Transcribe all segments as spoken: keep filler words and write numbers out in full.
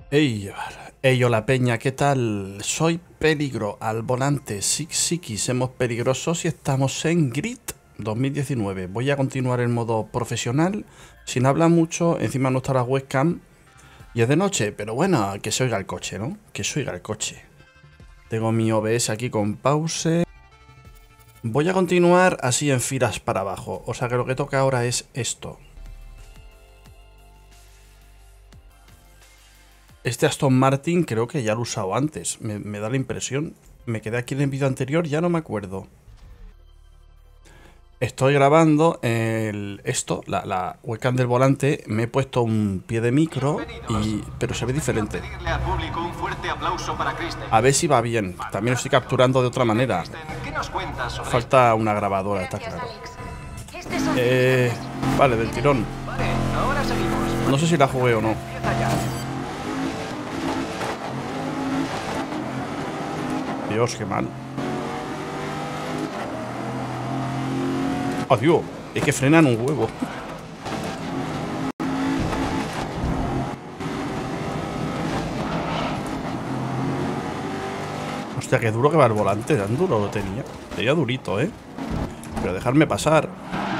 Ey, ey, hola peña, ¿qué tal? Soy Peligro al volante. Six somos peligrosos y estamos en Grid dos mil diecinueve. Voy a continuar en modo profesional, sin hablar mucho. Encima no está la webcam y es de noche, pero bueno, que se oiga el coche, ¿no? Que se oiga el coche. Tengo mi O B S aquí con pause. Voy a continuar así en filas para abajo, o sea que lo que toca ahora es esto. Este Aston Martin creo que ya lo he usado antes, me, me da la impresión. Me quedé aquí en el vídeo anterior, ya no me acuerdo. Estoy grabando el, esto, la, la webcam del volante, me he puesto un pie de micro, y, pero se ve diferente. A ver si va bien, también lo estoy capturando de otra manera. Falta una grabadora, está claro. Eh, vale, del tirón. No sé si la jugué o no. Dios, qué mal. Adiós, es que frenan un huevo. Hostia, qué duro que va el volante. Tan duro lo tenía. Tenía durito, ¿eh? Pero dejarme pasar.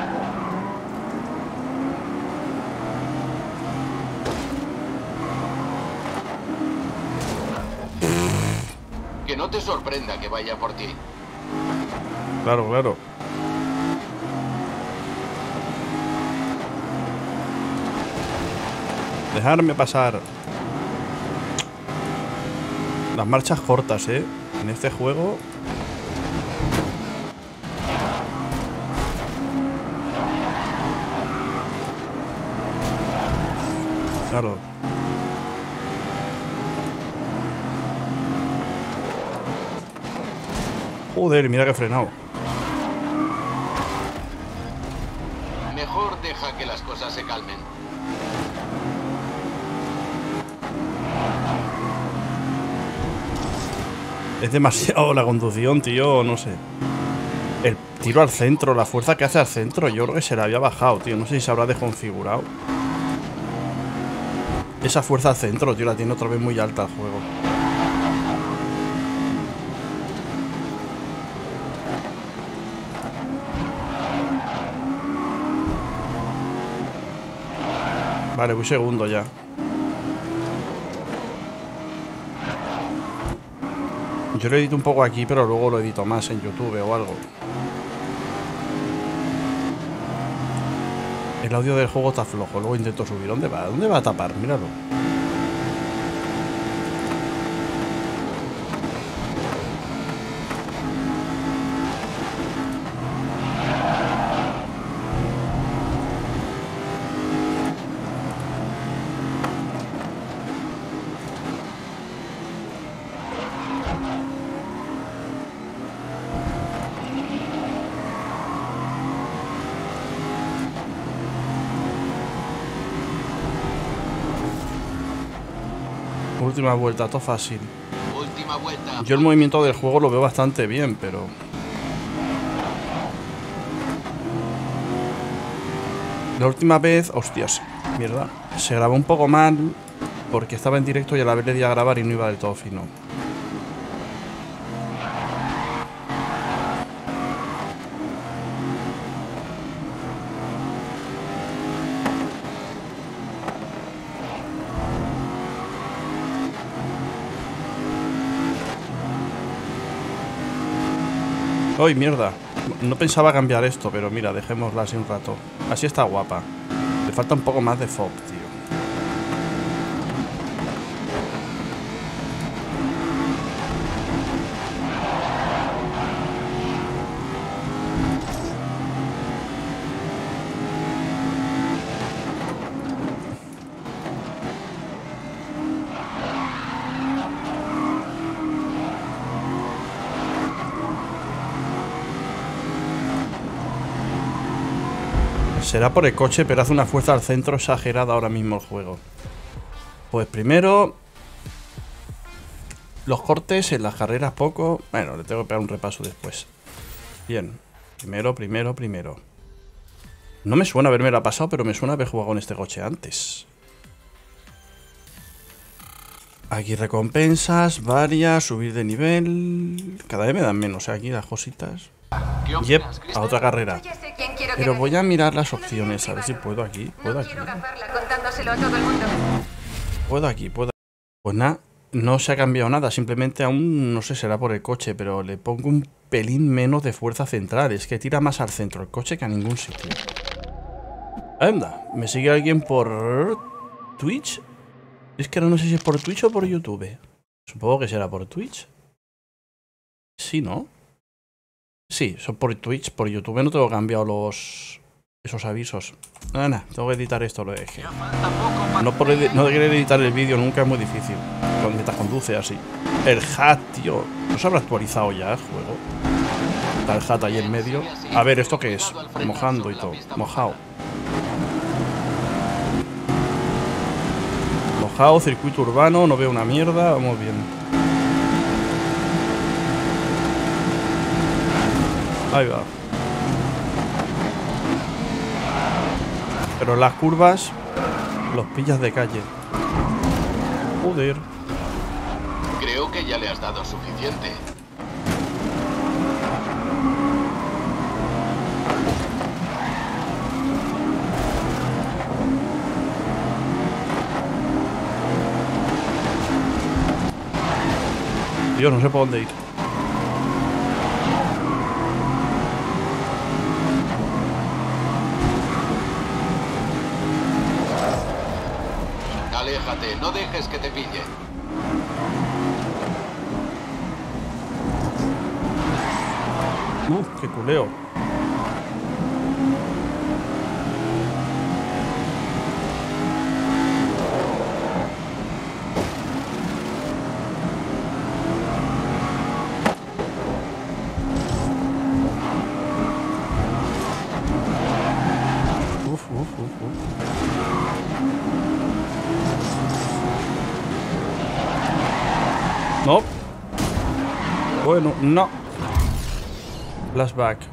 Que no te sorprenda que vaya por ti. Claro, claro. Dejarme pasar. Las marchas cortas, ¿eh? En este juego. Claro. Joder, mira que he frenado. Mejor deja que las cosas se calmen. Es demasiado la conducción, tío, no sé. El tiro al centro, la fuerza que hace al centro, yo creo que se la había bajado, tío. No sé si se habrá desconfigurado. Esa fuerza al centro, tío, la tiene otra vez muy alta el juego. Vale, voy segundo ya. Yo lo edito un poco aquí, pero luego lo edito más en YouTube o algo. El audio del juego está flojo, luego intento subir. ¿Dónde va? ¿Dónde va a tapar? Míralo. Última vuelta, todo fácil. Última vuelta. Yo el movimiento del juego lo veo bastante bien, pero... La última vez... Hostias, mierda. Se grabó un poco mal porque estaba en directo y a la vez le di a grabar y no iba del todo fino. ¡Ay, mierda! No pensaba cambiar esto, pero mira, dejémosla así un rato. Así está guapa. Le falta un poco más de F O V, tío. Será por el coche, pero hace una fuerza al centro exagerada ahora mismo el juego. Pues primero... Los cortes en las carreras poco... Bueno, le tengo que pegar un repaso después. Bien. Primero, primero, primero. No me suena haberme la pasado, pero me suena haber jugado con este coche antes. Aquí recompensas, varias, subir de nivel. Cada vez me dan menos, ¿eh? Aquí las cositas. Yep, a otra carrera. Pero voy a mirar las opciones, a ver si puedo aquí. Puedo aquí. Puedo aquí, puedo. Pues nada, no se ha cambiado nada. Simplemente aún, no sé, será por el coche, pero le pongo un pelín menos de fuerza central. Es que tira más al centro el coche que a ningún sitio. Anda, ¿me sigue alguien por Twitch? Es que ahora no sé si es por Twitch o por YouTube. Supongo que será por Twitch. Sí, ¿no? Sí, son por Twitch. Por YouTube no tengo cambiado los... esos avisos. Nada, nada, tengo que editar esto, lo dejé. No, por edi no querer editar el vídeo nunca es muy difícil. Mientras conduce así. El hat, tío. ¿No se habrá actualizado ya el juego? Está el hat ahí en medio. A ver, ¿esto qué es? Mojando y todo. Mojado. Mojado, circuito urbano, no veo una mierda. Vamos bien. Ahí va. Pero las curvas los pillas de calle. Joder. Creo que ya le has dado suficiente. Dios, no sé por dónde ir. Aléjate, no dejes que te pillen. Uh, qué culeo. Uf, uf, uf, uf. No. Bueno, no. Flashback.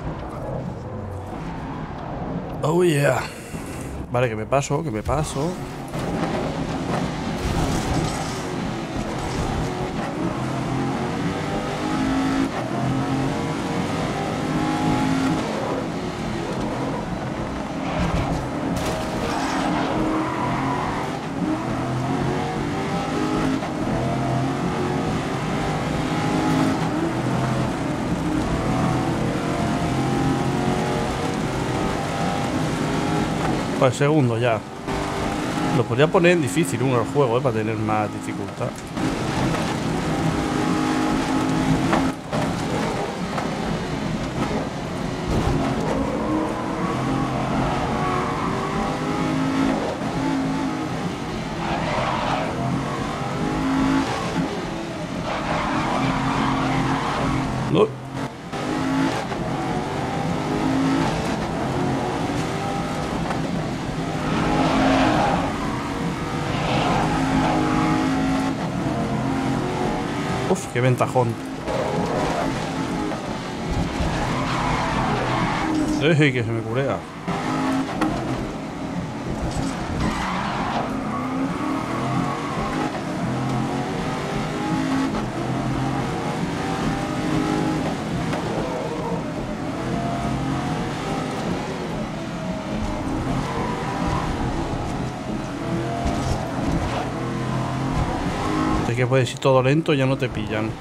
Oh yeah. Vale, que me paso, que me paso. Pues segundo ya. Lo podría poner en difícil uno el juego, ¿eh? Para tener más dificultad. No. Uf, qué ventajón. ¡Ey, que se me curea! Que puedes ir todo lento, ya no te pillan.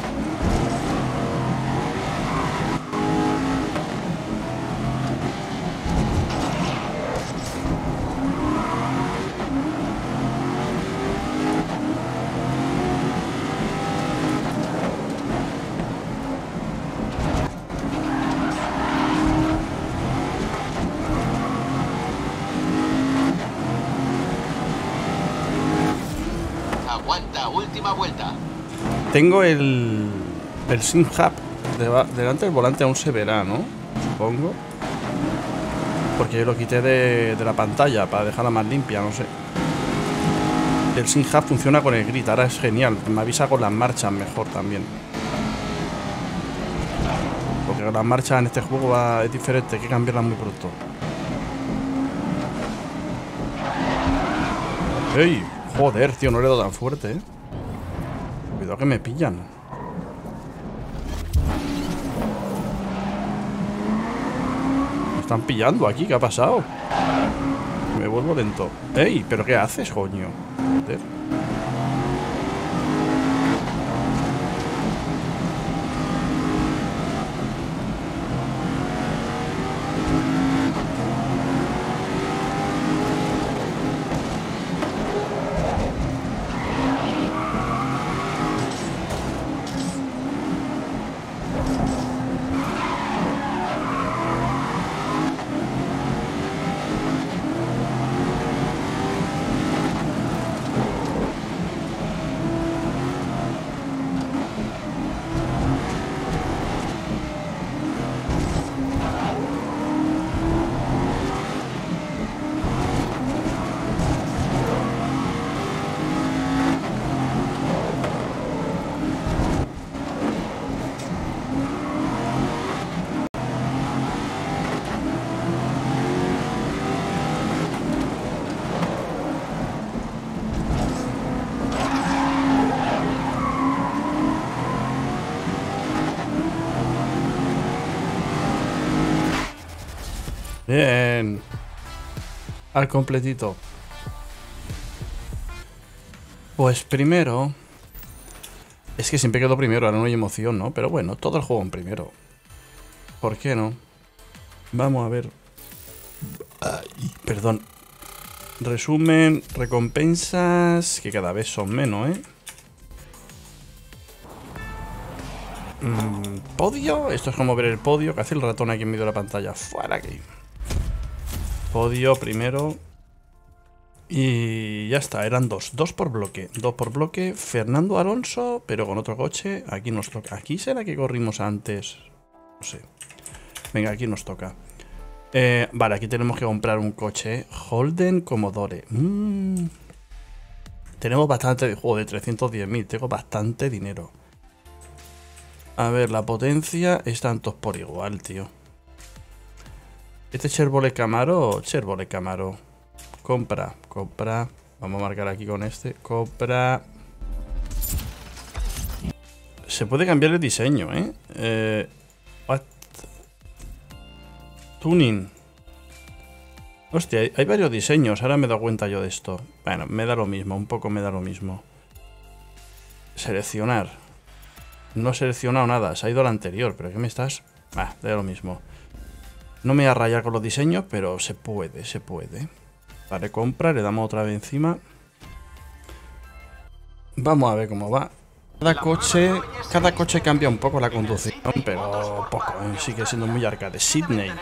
Aguanta, última vuelta. Tengo el... el Sim Hub de, delante del volante, aún se verá, ¿no? Supongo. Porque yo lo quité de, de la pantalla para dejarla más limpia, no sé. El Sim Hub funciona con el grid, ahora es genial. Me avisa con las marchas mejor también. Porque las marchas en este juego va, es diferente, hay que cambiarlas muy pronto. ¡Ey! Joder, tío, no le he dado tan fuerte, ¿eh? Cuidado que me pillan. Me están pillando aquí, ¿qué ha pasado? Me vuelvo lento. ¡Ey! ¿Pero qué haces, coño? Joder. Bien. Al completito. Pues primero... Es que siempre quedo primero, ahora no hay emoción, ¿no? Pero bueno, todo el juego en primero. ¿Por qué no? Vamos a ver. Ay, perdón. Resumen, recompensas, que cada vez son menos, ¿eh? Mm, podio. Esto es como ver el podio que hace el ratón aquí en medio de la pantalla. Fuera aquí. Podio primero. Y ya está, eran dos. Dos por bloque. Dos por bloque. Fernando Alonso, pero con otro coche. Aquí nos toca. ¿Aquí será que corrimos antes? No sé. Venga, aquí nos toca. Eh, vale, aquí tenemos que comprar un coche. Holden Commodore. Mm. Tenemos bastante de juego de trescientos diez mil. Tengo bastante dinero. A ver, la potencia están todos por igual, tío. Este Chevrolet Camaro, Chevrolet Camaro. Compra, compra. Vamos a marcar aquí con este. Compra. Se puede cambiar el diseño, ¿eh? eh what? Tuning. Hostia, hay, hay varios diseños. Ahora me he dado cuenta yo de esto. Bueno, me da lo mismo. Un poco me da lo mismo. Seleccionar. No he seleccionado nada. Se ha ido al anterior. ¿Pero qué me estás? Ah, da lo mismo. No me voy a rayar con los diseños, pero se puede, se puede. Vale, compra, le damos otra vez encima. Vamos a ver cómo va. Cada coche, cada coche cambia un poco la conducción, pero poco, ¿eh? Sigue siendo muy arcade. Sydney.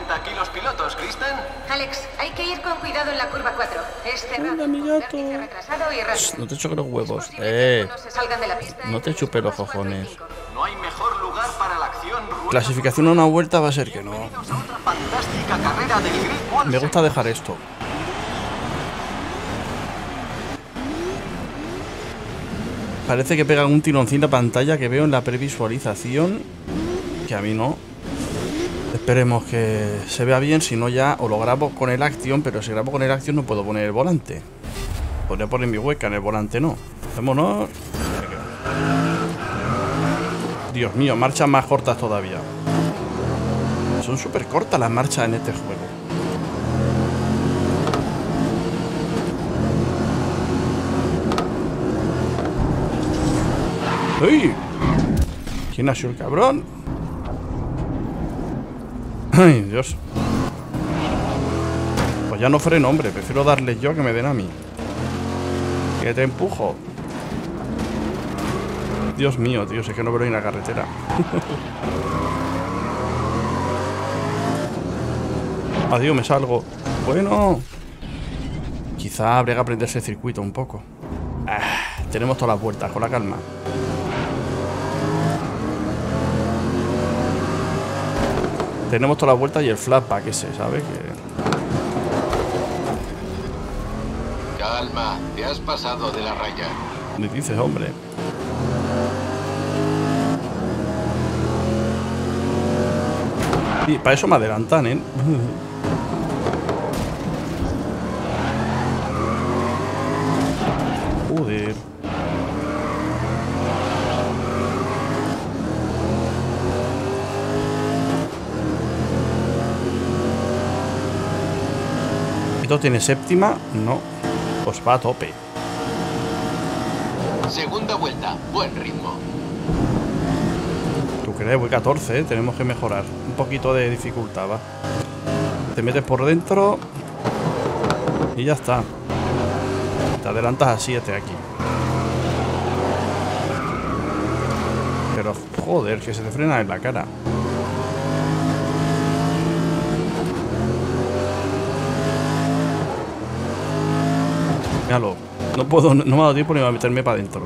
Alex, hay que ir con cuidado en la curva cuatro. Es cerrado. Hola, mi gato. Shh, no te choques los huevos. Eh, no te chupes los cojones. No hay mejor lugar para la acción. Clasificación a una vuelta va a ser que no. Fantástica carrera del Grid. Me gusta dejar esto. Parece que pegan un tironcín a pantalla que veo en la previsualización. Que a mí no. Esperemos que se vea bien. Si no ya o lo grabo con el Action. Pero si grabo con el Action no puedo poner el volante. Podría poner mi hueca en el volante, no. Vámonos. Dios mío, marchas más cortas todavía. Son súper cortas las marchas en este juego. ¡Uy! ¿Quién ha sido el cabrón? ¡Ay, Dios! Pues ya no freno, hombre. Prefiero darles yo que me den a mí. Que te empujo. Dios mío, tío. Es que no veo ni la carretera. Adiós, me salgo. Bueno. Quizá habría que aprenderse el circuito un poco. Ah, tenemos todas las vueltas, con la calma. Tenemos todas las vueltas y el flashback ese, ¿sabes? Que... Calma, te has pasado de la raya. Me dices, hombre. Y para eso me adelantan, ¿eh? Joder. ¿Esto tiene séptima? No. Pues va a tope. Segunda vuelta, buen ritmo. ¿Tú crees? Voy catorce, ¿eh? Tenemos que mejorar. Un poquito de dificultad, va. Te metes por dentro y ya está. Te adelantas a siete aquí. Pero joder, que se te frena en la cara. Míralo. No puedo, no me ha dado tiempo ni a meterme para adentro.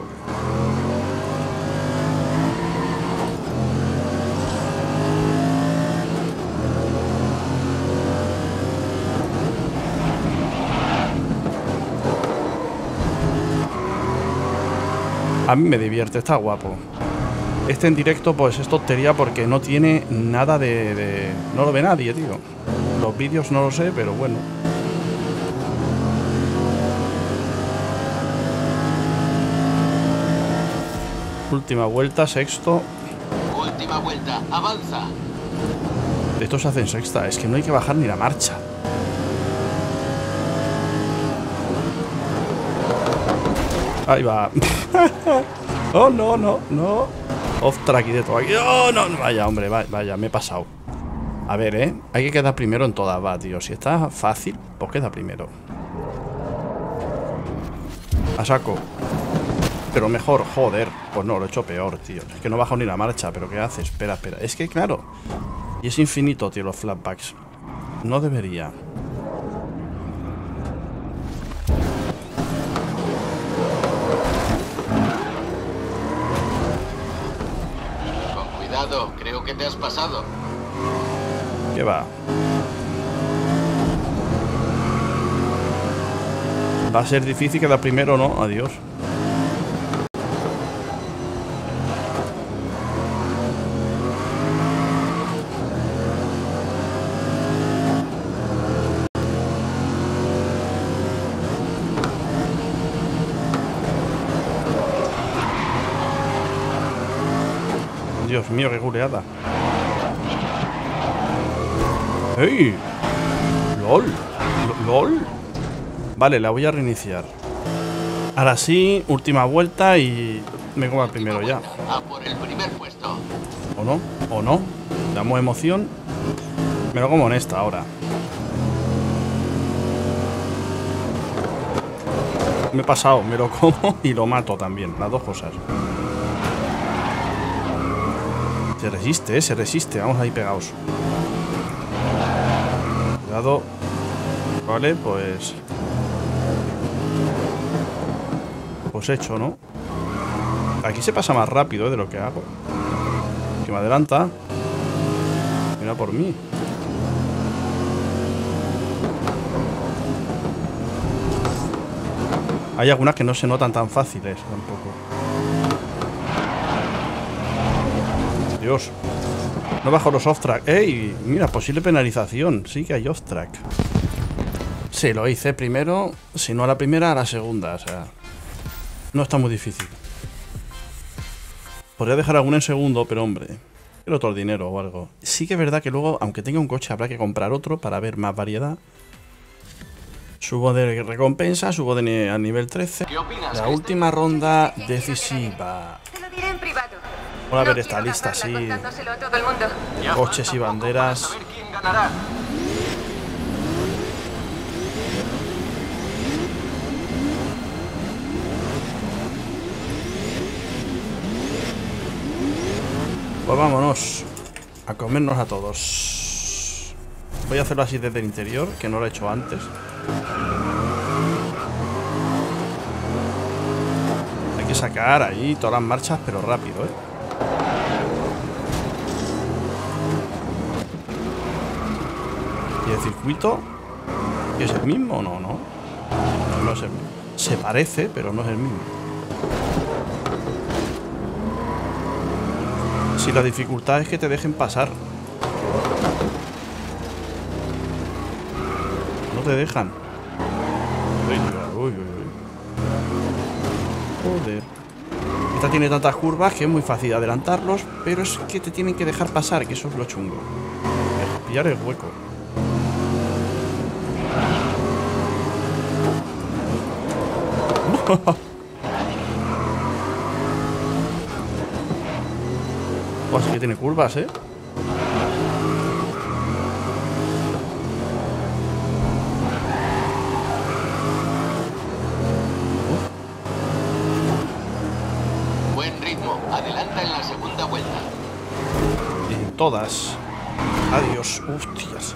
A mí me divierte, está guapo. Este en directo pues es tontería porque no tiene nada de, de... No lo ve nadie, tío. Los vídeos no lo sé, pero bueno. Última vuelta, sexto. Última vuelta, avanza. Esto se hace en sexta, es que no hay que bajar ni la marcha. Ahí va. Oh, no, no, no. Off track y de todo aquí. Oh, no, no. Vaya, hombre, vaya, vaya, me he pasado. A ver, ¿eh? Hay que quedar primero en todas, va, tío. Si está fácil, pues queda primero. A saco. Pero mejor, joder. Pues no, lo he hecho peor, tío. Es que no he bajado ni la marcha, pero ¿qué haces? Espera, espera. Es que, claro. Y es infinito, tío, los flashbacks. No debería. Con cuidado, creo que te has pasado. ¿Qué va? Va a ser difícil quedar primero, ¿no? Adiós. Dios mío, qué goleada. ¡Ey! ¡Lol! ¡Lol! Vale, la voy a reiniciar. Ahora sí, última vuelta y me como al primero ya. A por el primer puesto. ¿O no? ¿O no? Damos emoción. Me lo como en esta ahora. Me he pasado, me lo como y lo mato también. Las dos cosas. Se resiste, ¿eh? Se resiste. Vamos ahí pegados. Cuidado. Vale, pues... Pues hecho, ¿no? Aquí se pasa más rápido, ¿eh? De lo que hago. Que me adelanta. Mira por mí. Hay algunas que no se notan tan fáciles tampoco. Dios. No bajo los off-track. ¡Ey! Mira, posible penalización. Sí que hay off-track. Sí, lo hice primero. Si no a la primera, a la segunda. O sea, no está muy difícil. Podría dejar alguna en segundo, pero hombre, quiero otro dinero o algo. Sí que es verdad que luego, aunque tenga un coche, habrá que comprar otro para ver más variedad. Subo de recompensa, subo de a nivel trece. ¿Qué opinas? La última ronda decisiva. Te lo diré en privado. Vamos a ver No esta quiero lista gastarla así. contándoselo a todo el mundo. Ya Coches falta y poco banderas. para saber quién ganará. Pues vámonos a comernos a todos. Voy a hacerlo así desde el interior, que no lo he hecho antes. Hay que sacar ahí todas las marchas, pero rápido, ¿eh? ¿Y el circuito? ¿Es el mismo o no? No, no, no es el mismo. Se parece, pero no es el mismo. Si la dificultad es que te dejen pasar. No te dejan. Uy, uy, uy, uy. Joder. Esta tiene tantas curvas que es muy fácil adelantarlos, pero es que te tienen que dejar pasar, que eso es lo chungo. Es pillar el hueco. Pues sí que tiene curvas, ¿eh? Buen ritmo. Adelanta en la segunda vuelta. En todas. Adiós. Hostias.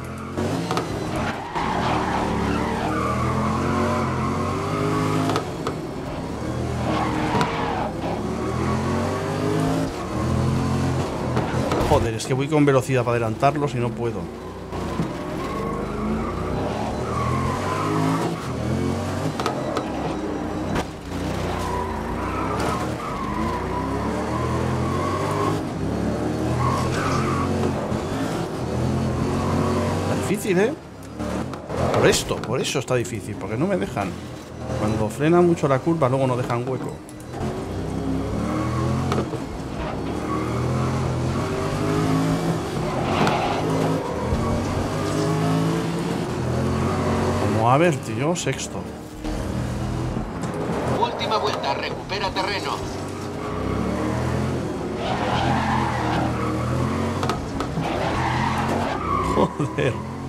Joder, es que voy con velocidad para adelantarlos y no puedo. Está difícil, ¿eh? Por esto, por eso está difícil, porque no me dejan. Cuando frena mucho la curva, luego no dejan hueco. A ver, tío, sexto. Última vuelta, recupera terreno. Joder.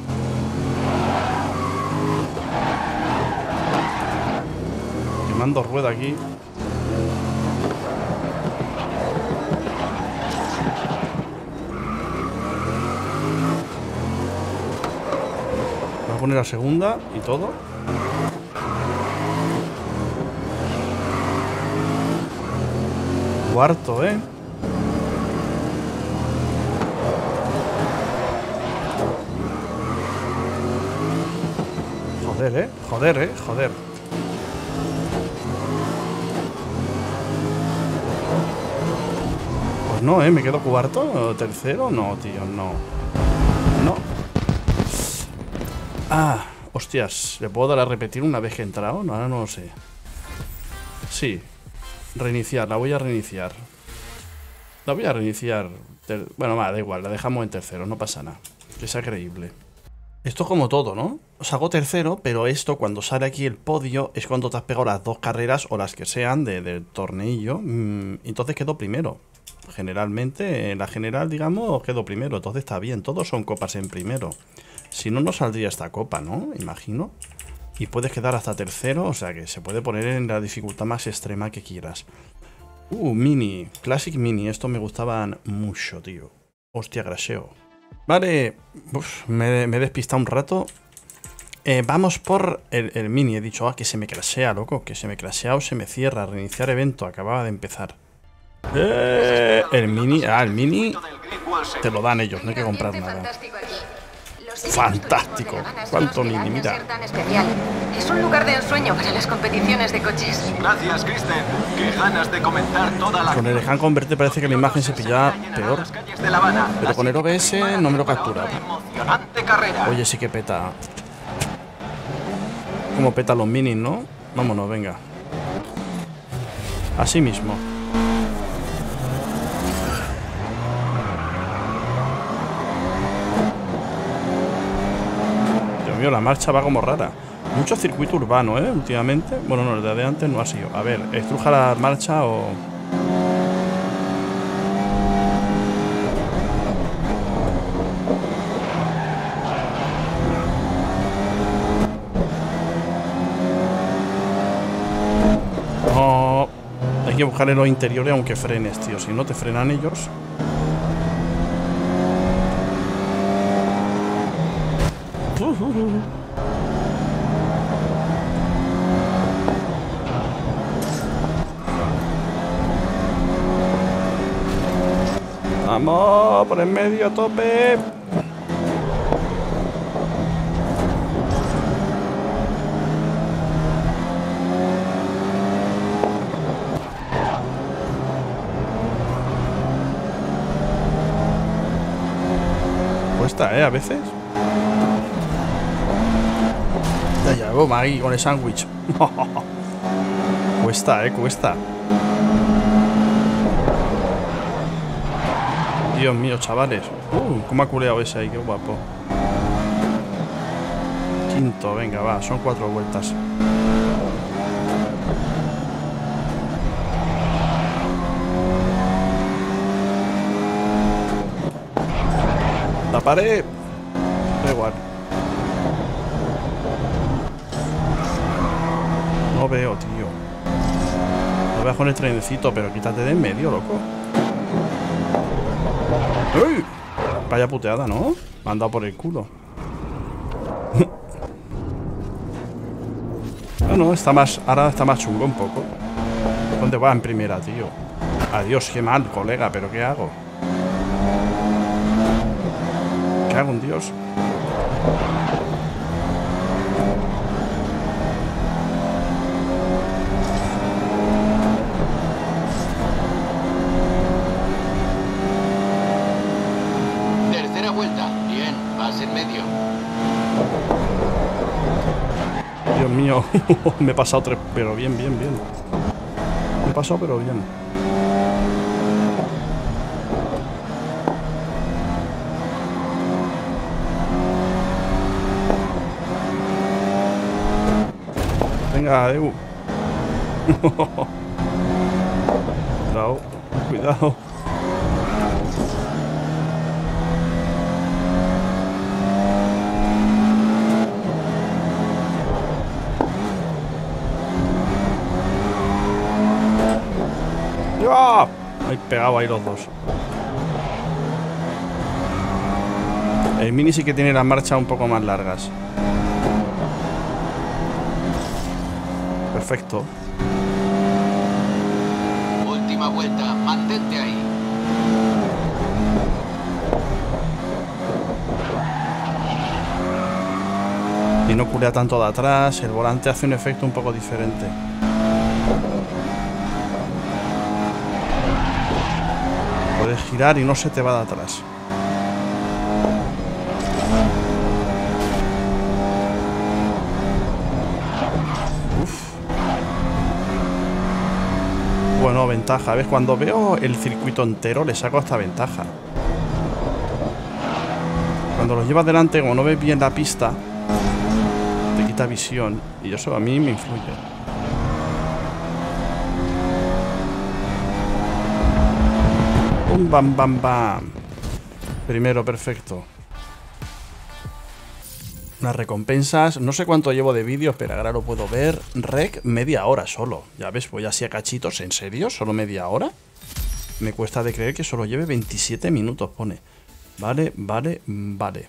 Quemando rueda aquí. Voy a poner la segunda y todo. Cuarto, ¿eh? Joder, ¿eh? Joder, ¿eh? Joder. Pues no, ¿eh? Me quedo cuarto. Tercero, no, tío, no. No. Ah, hostias. ¿Le puedo dar a repetir una vez que he entrado? No, ahora no lo sé. Sí. Reiniciar, la voy a reiniciar. La voy a reiniciar. Bueno, va, da igual, la dejamos en tercero, no pasa nada. Que sea creíble. Esto es como todo, ¿no? Os hago tercero, pero esto cuando sale aquí el podio es cuando te has pegado las dos carreras o las que sean de, del tornillo. Mmm, entonces quedo primero. Generalmente, en la general, digamos, quedo primero. Entonces está bien, todos son copas en primero. Si no, no saldría esta copa, ¿no? Imagino. Y puedes quedar hasta tercero, o sea que se puede poner en la dificultad más extrema que quieras. Uh, mini, Classic Mini, estos me gustaban mucho, tío. Hostia, crasheo. Vale, uf, me, me he despistado un rato. Eh, vamos por el, el mini, he dicho, ah, que se me crashea, loco, que se me crashea o se me cierra. Reiniciar evento, acababa de empezar. Eh, el mini, ah, el mini te lo dan ellos, no hay que comprar nada. Fantástico. ¿Cuánto mini? Mira. Es un lugar de ensueño para las competiciones de coches. Gracias, Kristen. Qué ganas de comentar toda la... Con el Scan Converter parece que la imagen se pilla peor. Pero con el O B S no me lo captura. Oye, sí que peta. Como peta los minis, ¿no? Vámonos, venga. Así mismo. La marcha va como rara. Mucho circuito urbano, ¿eh? Últimamente. Bueno, no, el de antes no ha sido. A ver, estruja la marcha o... No. Hay que buscar en los interiores aunque frenes, tío. Si no te frenan ellos... Vamos, por en medio, a tope. Cuesta, ¿eh? A veces. Ya, ya, vamos ahí con el sándwich. Cuesta. Cuesta, eh, cuesta. Dios mío, chavales. Uh, cómo ha culeado ese ahí, qué guapo. Quinto, venga, va, son cuatro vueltas. La pared. Da igual. No veo, tío. No veo con el trenecito, pero quítate de en medio, loco. ¡Uy! Vaya puteada, ¿no? Me han dado por el culo. Bueno, está más. Ahora está más chungo un poco. ¿Dónde va en primera, tío? Adiós, qué mal, colega, pero ¿qué hago? ¿Qué hago, un Dios? Tercera vuelta. Bien, vas en medio. Dios mío, me he pasado tres, pero bien, bien, bien. Me he pasado, pero bien. Venga, Deu. Cuidado, cuidado. ¡Ya! Ahí pegado ahí los dos. El Mini sí que tiene las marchas un poco más largas. Perfecto. Última vuelta, mantente ahí. Y no culea tanto de atrás. El volante hace un efecto un poco diferente. Puedes girar y no se te va de atrás. Bueno, ventaja. ¿Ves? Cuando veo el circuito entero le saco esta ventaja. Cuando lo llevas delante, como no ves bien la pista, te quita visión. Y eso a mí me influye. Bum, bam, bam, bam. Primero, perfecto. Unas recompensas. No sé cuánto llevo de vídeos, pero ahora lo puedo ver. Rec, media hora solo. Ya ves, voy así a cachitos. ¿En serio? ¿Solo media hora? Me cuesta de creer que solo lleve veintisiete minutos, pone. Vale, vale, vale.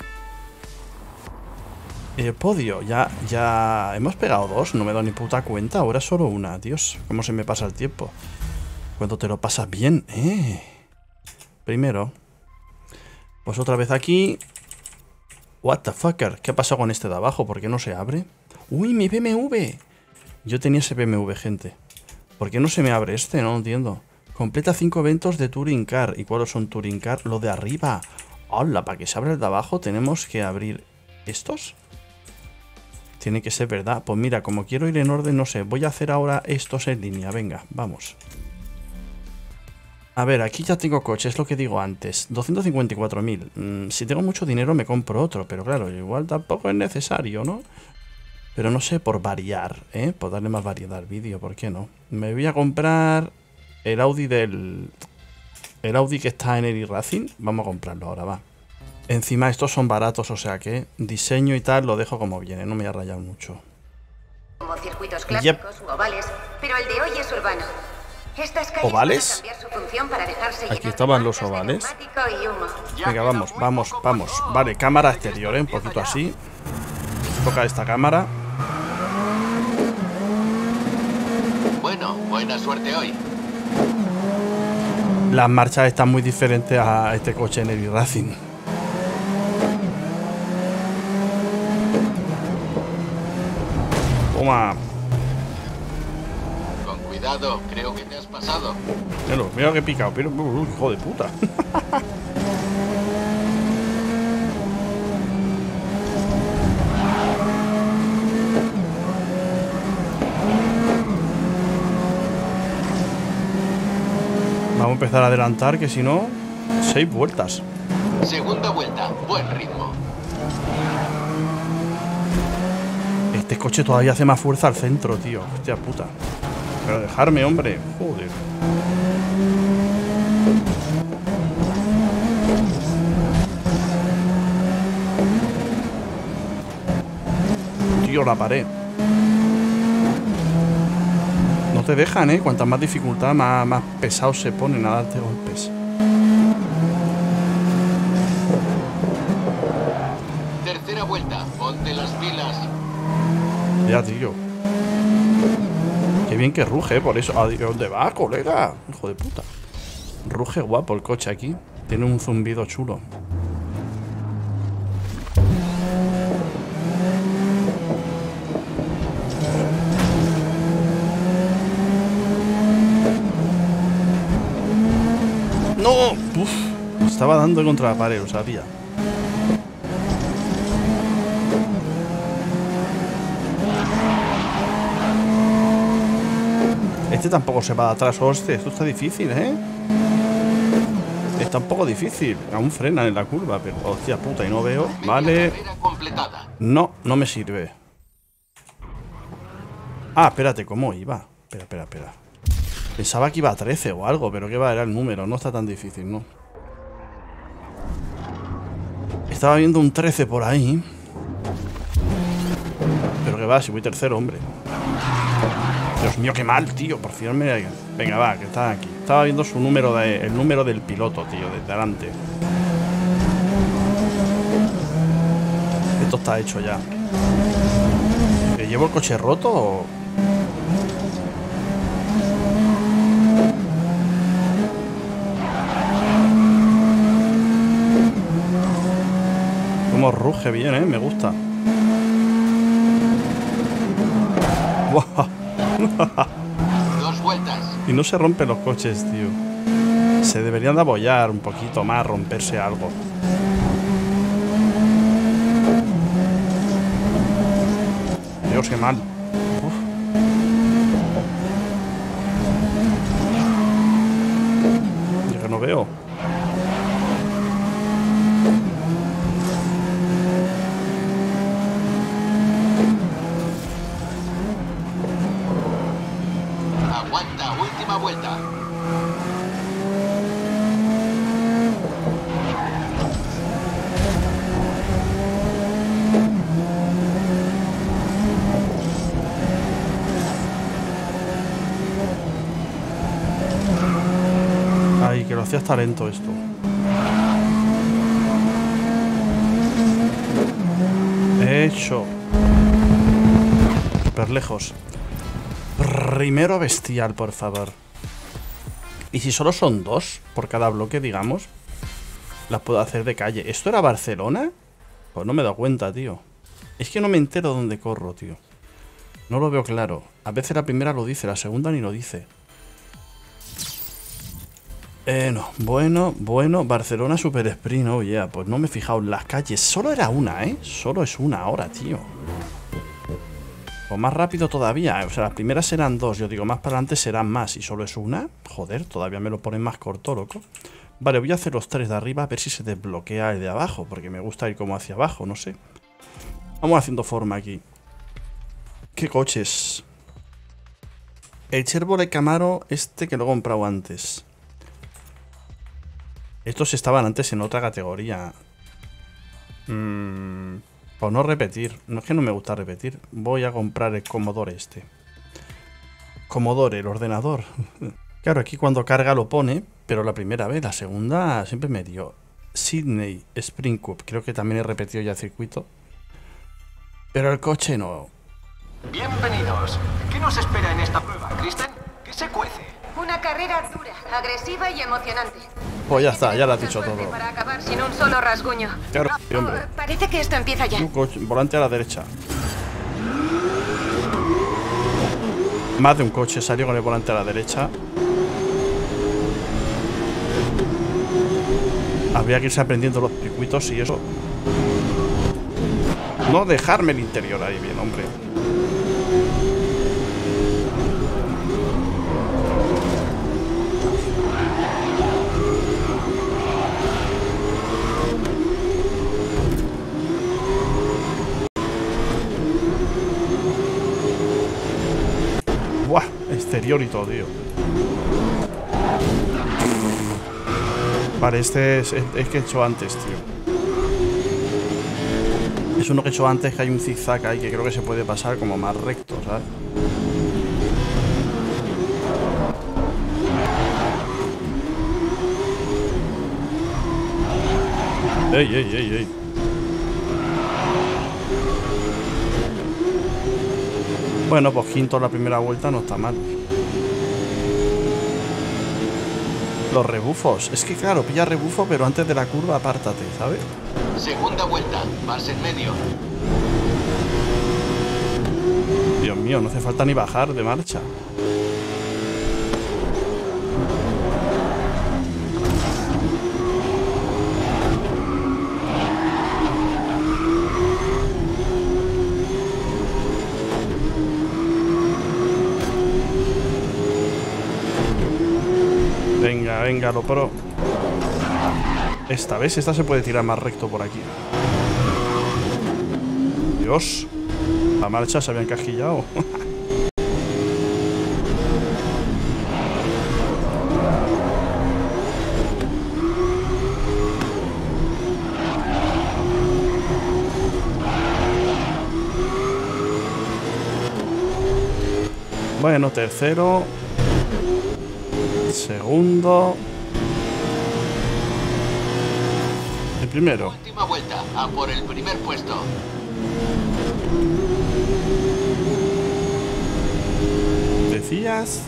El podio. Ya, ya... Hemos pegado dos. No me doy ni puta cuenta. Ahora solo una. Dios, cómo se me pasa el tiempo. Cuando te lo pasas bien, eh. Primero. Pues otra vez aquí. What the fucker. ¿Qué ha pasado con este de abajo? ¿Por qué no se abre? ¡Uy, mi B M W! Yo tenía ese B M W, gente. ¿Por qué no se me abre este? No lo entiendo. Completa cinco eventos de Touring Car. ¿Y cuáles son Touring Car? Lo de arriba. ¡Hola! Para que se abra el de abajo tenemos que abrir estos. Tiene que ser verdad. Pues mira, como quiero ir en orden, no sé. Voy a hacer ahora estos en línea. Venga, vamos. A ver, aquí ya tengo coche, es lo que digo antes. doscientos cincuenta y cuatro mil. Mm, si tengo mucho dinero me compro otro, pero claro, igual tampoco es necesario, ¿no? Pero no sé, por variar, ¿eh? Por darle más variedad al vídeo, ¿por qué no? Me voy a comprar el Audi del... El Audi que está en el iRacing. Vamos a comprarlo ahora, va. Encima estos son baratos, o sea que diseño y tal lo dejo como viene, no me voy a rayar mucho. Como circuitos clásicos u ovales, pero el de hoy es urbano. Estas calles ¿Ovales? van a cambiar su función para dejarse Aquí llenar estaban de los manchas de ovales. neumático y humo. Venga, vamos, vamos, vamos. Vale, cámara exterior, ¿eh? Un poquito así. Toca esta cámara. Bueno, buena suerte hoy. Las marchas están muy diferentes a este coche en el iRacing. Toma. Con cuidado, creo que te has pasado. Mira, mira que he picado, pero uh, hijo de puta. Vamos a empezar a adelantar, que si no, seis vueltas. Segunda vuelta, buen ritmo. Este coche todavía hace más fuerza al centro, tío. Hostia puta. Pero dejarme, hombre. Joder. Tío, la pared. No te dejan, ¿eh? Cuanta más dificultad, más, más pesados se ponen a darte golpes. Tercera vuelta, ponte las pilas. Ya, tío. Qué bien que ruge, por eso. ¿A dónde va, colega? Hijo de puta. Ruge guapo el coche aquí. Tiene un zumbido chulo. ¡No! Uf, me estaba dando contra la pared, lo sabía. Este tampoco se va de atrás, hostia. Esto está difícil, ¿eh? Está un poco difícil. Aún frenan en la curva, pero hostia puta, y no veo. Vale. No, no me sirve. Ah, espérate, ¿cómo iba? Espera, espera, espera. Pensaba que iba a trece o algo, pero que va, era el número. No está tan difícil, ¿no? Estaba viendo un trece por ahí. Pero que va, si voy tercero, hombre. Dios mío, qué mal, tío. Por fin me... Venga, va, que está aquí. Estaba viendo su número de... el número del piloto, tío, desde adelante. Esto está hecho ya. ¿Le llevo el coche roto o...? Cómo ruge bien, ¿eh? Me gusta. Dos vueltas. Y no se rompen los coches, tío. Se deberían de apoyar un poquito más, romperse algo. Dios, qué mal. Uf. Yo que no veo. Aguanta, última vuelta. Ay, que lo hacías talento esto. Hecho. Súper lejos. Primero bestial, por favor. Y si solo son dos por cada bloque, digamos, las puedo hacer de calle. ¿Esto era Barcelona? Pues no me he dado cuenta, tío. Es que no me entero dónde corro, tío. No lo veo claro. A veces la primera lo dice, la segunda ni lo dice. Eh, no. Bueno, bueno. Barcelona Super Sprint, oh yeah. Pues no me he fijado en las calles. Solo era una, ¿eh? Solo es una ahora, tío. O más rápido todavía. O sea, las primeras serán dos. Yo digo, más para adelante serán más. Y solo es una. Joder, todavía me lo ponen más corto, loco. Vale, voy a hacer los tres de arriba a ver si se desbloquea el de abajo. Porque me gusta ir como hacia abajo, no sé. Vamos haciendo forma aquí. ¿Qué coches? El Chevrolet Camaro, este que lo he comprado antes. Estos estaban antes en otra categoría. Mmm... Por no repetir. No es que no me gusta repetir. Voy a comprar el Commodore este. Commodore, el ordenador. Claro, aquí cuando carga lo pone, pero la primera vez, la segunda siempre me dio. Sydney Sprint Cup. Creo que también he repetido ya el circuito. Pero el coche no. Bienvenidos. ¿Qué nos espera en esta prueba, Kristen? ¿Qué se cuece? Una carrera dura, agresiva y emocionante. Pues ya está, ya lo has dicho todo. Para acabar sin un solo rasguño. Claro, Oh, hombre. parece que esto empieza ya. Un coche, volante a la derecha. Más de un coche salió con el volante a la derecha. Habría que irse aprendiendo los circuitos y eso. No dejarme el interior ahí bien, hombre. Buah, exterior y todo, tío. Vale, este es, es, es que he hecho antes, tío. Es uno que he hecho antes, que hay un zigzag ahí que creo que se puede pasar como más recto, ¿sabes? Ey, ey, ey, ey. Bueno, pues quinto la primera vuelta no está mal. Los rebufos. Es que claro, pilla rebufo, pero antes de la curva apártate, ¿sabes? Segunda vuelta, vas en medio. Dios mío, no hace falta ni bajar de marcha. Venga, venga, lo pro. Esta vez, esta se puede tirar más recto por aquí. Dios. La marcha se había encajillado. Bueno, tercero. Segundo. El primero. Última vuelta, a por el primer puesto. ¿Decías?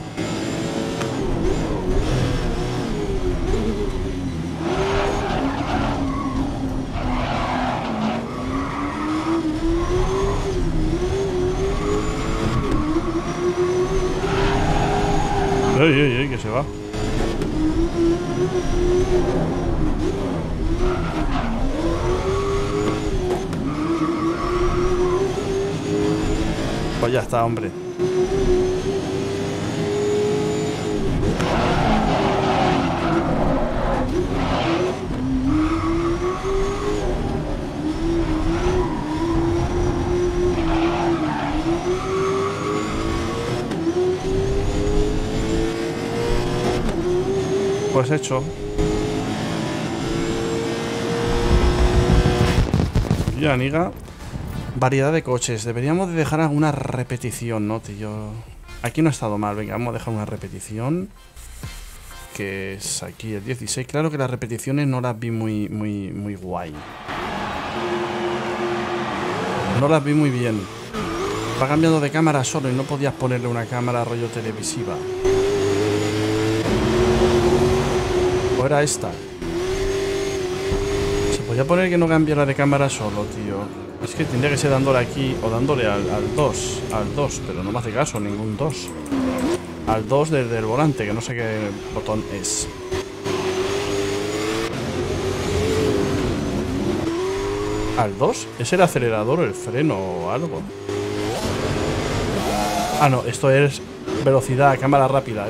Ey, ey, ey, que se va. Pues ya está, hombre. Pues hecho. Ya, amiga. Variedad de coches. Deberíamos de dejar alguna repetición, ¿no, tío? Aquí no ha estado mal. Venga, vamos a dejar una repetición. Que es aquí el dieciséis. Claro que las repeticiones no las vi muy, muy, muy guay. No las vi muy bien. Va cambiando de cámara solo y no podías ponerle una cámara rollo televisiva. ¿O era esta? Se podía poner que no cambiara de cámara solo, tío. Es que tendría que ser dándole aquí o dándole al, al dos. Al dos, pero no me hace caso, ningún dos. Al dos desde el volante, que no sé qué botón es. ¿Al dos? ¿Es el acelerador o el freno o algo? Ah, no, esto es velocidad, cámara rápida.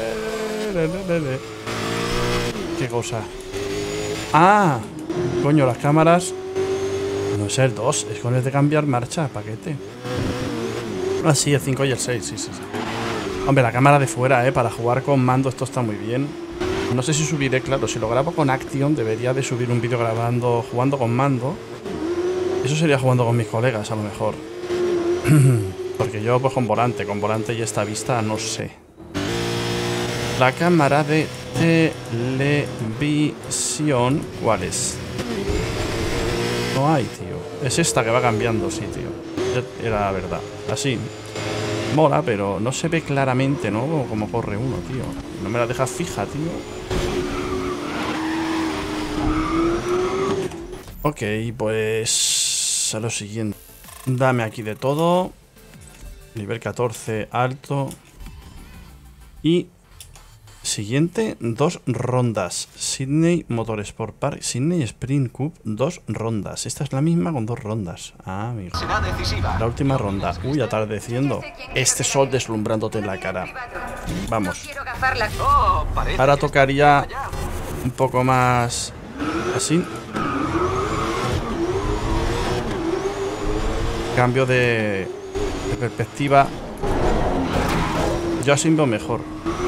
¿Qué cosa? Ah, coño, las cámaras. No es el dos, es con el de cambiar marcha, paquete. Ah, sí, el cinco y el seis, sí, sí, sí. Hombre, la cámara de fuera, eh, para jugar con mando esto está muy bien. No sé si subiré, claro, si lo grabo con Action debería de subir un vídeo grabando, jugando con mando. Eso sería jugando con mis colegas, a lo mejor. Porque yo, pues con volante, con volante y esta vista, no sé. La cámara de televisión, ¿cuál es? No hay, tío. Es esta que va cambiando, sí, tío. Era la verdad. Así. Mola, pero no se ve claramente, ¿no? Como corre uno, tío. No me la deja fija, tío. Ok, pues... a lo siguiente. Dame aquí de todo. Nivel catorce alto. Y... siguiente, dos rondas. Sydney Motorsport Park, Sydney Sprint Cup, dos rondas. Esta es la misma con dos rondas. Ah, amigo. La última ronda. Uy, atardeciendo. Este sol deslumbrándote en la cara. Vamos. Ahora tocaría un poco más así. Cambio de, de perspectiva. Yo así veo mejor.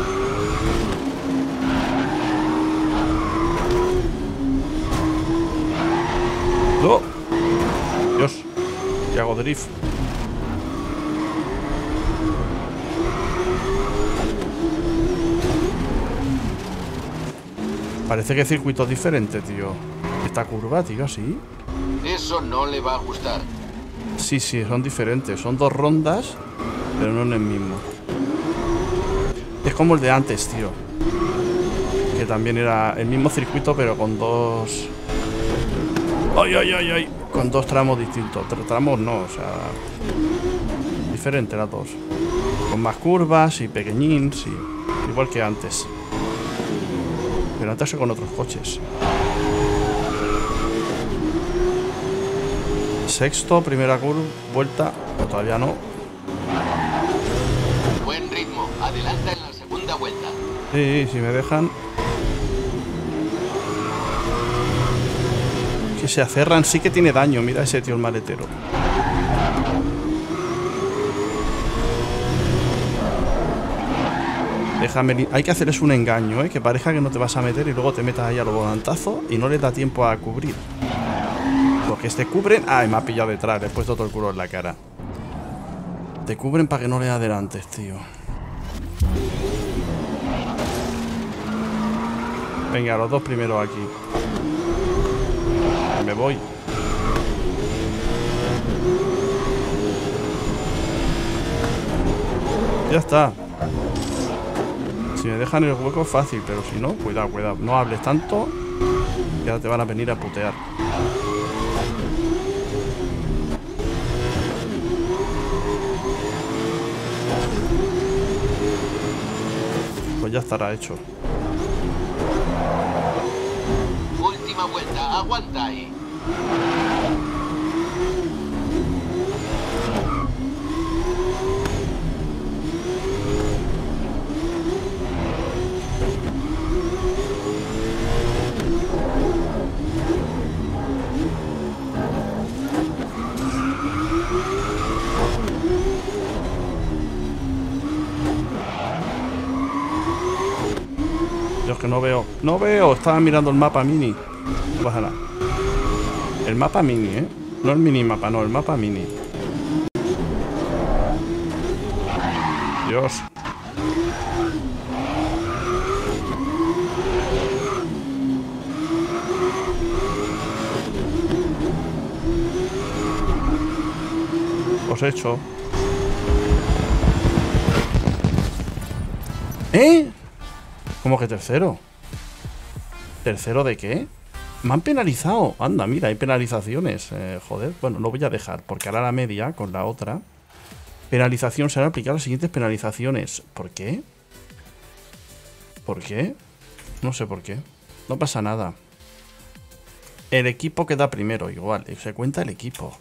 ¡Oh! Dios, que hago drift. Parece que circuito diferente, tío. Esta curva, tío, ¿sí? Eso no le va a gustar. Sí, sí, son diferentes. Son dos rondas, pero no en el mismo. Es como el de antes, tío. Que también era el mismo circuito, pero con dos... ¡Ay, ay, ay, ay! Con dos tramos distintos. Tres tramos no, o sea... Diferente las dos. Con más curvas y pequeñín, sí. Igual que antes. Pero antes con otros coches. Sexto, primera curva, vuelta. O todavía no. Buen ritmo. Adelanta en la segunda vuelta. Sí, si me dejan. Que se acerran, sí que tiene daño. Mira ese tío, el maletero. Déjame. Hay que hacerles un engaño, ¿eh? Que parezca que no te vas a meter y luego te metas ahí a los volantazos y no les da tiempo a cubrir. Porque te cubren. Ay, me ha pillado detrás. Le he puesto todo el culo en la cara. Te cubren para que no le adelantes, tío. Venga, los dos primeros aquí. Me voy. Ya está. Si me dejan el hueco es fácil, pero si no, cuidado, cuidado. No hables tanto, que ahora te van a venir a putear. Pues ya estará hecho. Última vuelta, aguanta ahí. Dios, que no veo. No veo. Estaba mirando el mapa mini. No pasa nada. El mapa mini, ¿eh? No el minimapa, no. El mapa mini. Dios. Os he hecho. ¿Eh? ¿Cómo que tercero? ¿Tercero de qué? Me han penalizado. Anda, mira, hay penalizaciones. Eh, joder, bueno, lo voy a dejar. Porque ahora la media con la otra. Penalización será aplicar las siguientes penalizaciones. ¿Por qué? ¿Por qué? No sé por qué. No pasa nada. El equipo queda primero, igual. Se cuenta el equipo.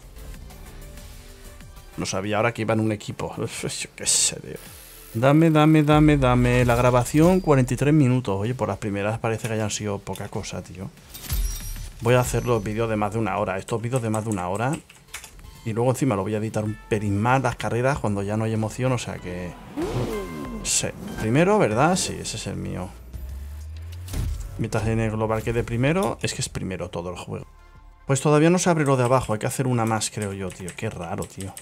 No sabía ahora que iba en un equipo. Yo qué sé, tío. Dame, dame, dame, dame. La grabación, cuarenta y tres minutos. Oye, por las primeras parece que hayan sido poca cosa, tío. Voy a hacer los vídeos de más de una hora. Estos vídeos de más de una hora. Y luego encima lo voy a editar un pelín más las carreras cuando ya no hay emoción. O sea que... Sí. Primero, ¿verdad? Sí, ese es el mío. Mientras en el global quede primero, es que es primero todo el juego. Pues todavía no se abre lo de abajo. Hay que hacer una más, creo yo, tío. Qué raro, tío.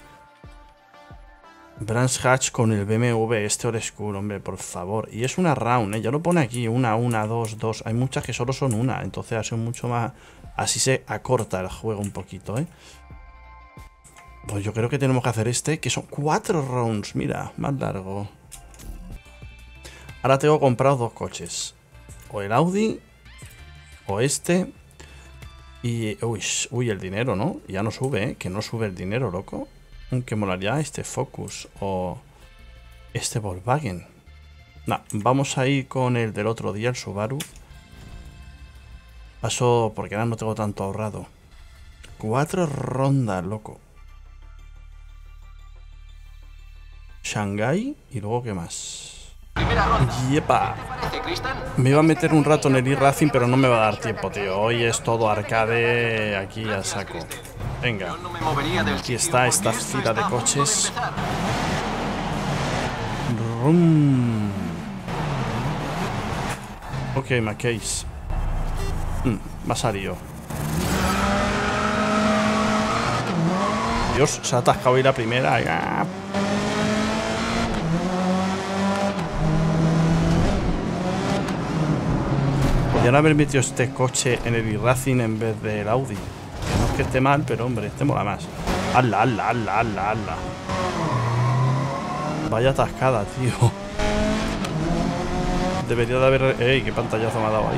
Brands Hatch con el B M W, este old school, hombre, por favor. Y es una round, ¿eh? Ya lo pone aquí, una, una, dos, dos. Hay muchas que solo son una, entonces hace mucho más... Así se acorta el juego un poquito, ¿eh? Pues yo creo que tenemos que hacer este, que son cuatro rounds, mira, más largo. Ahora tengo comprado dos coches. O el Audi, o este. Y... Uy, uy, el dinero, ¿no? Ya no sube, ¿eh? Que no sube el dinero, loco. Que molaría este Focus o este Volkswagen. Nah, vamos a ir con el del otro día, el Subaru. Paso porque ahora no tengo tanto ahorrado. Cuatro rondas, loco. Shanghai y luego ¿qué más? Primera ronda. Yepa. ¿Qué te parece, Kristen? Me iba a meter un rato en el e-Racing, pero no me va a dar tiempo, tío. Hoy es todo arcade aquí a saco. Venga. Yo no me movería del Aquí sitio está porque esta esto fila de está a punto coches. empezar. Rum. Ok, McCase. Mm, Masario. Dios, se ha atascado ahí la primera. ¡Ah! Podrían haber metido este coche en el iRacing en vez del Audi. Que no es que esté mal, pero hombre, este mola más. ¡Hala, hala, hala, hala, hala! Vaya atascada, tío. Debería de haber... ¡Ey! ¡Qué pantallazo me ha dado ahí!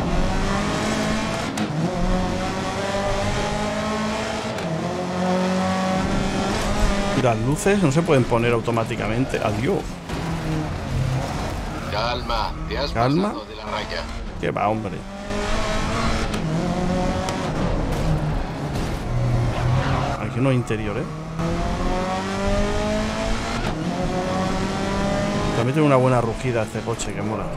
Y las luces no se pueden poner automáticamente. ¡Adiós! Calma, te has Calma. pasado de la raya. ¡Qué va, hombre! Aquí no hay interior, ¿eh? También tiene una buena rugida este coche, que mola.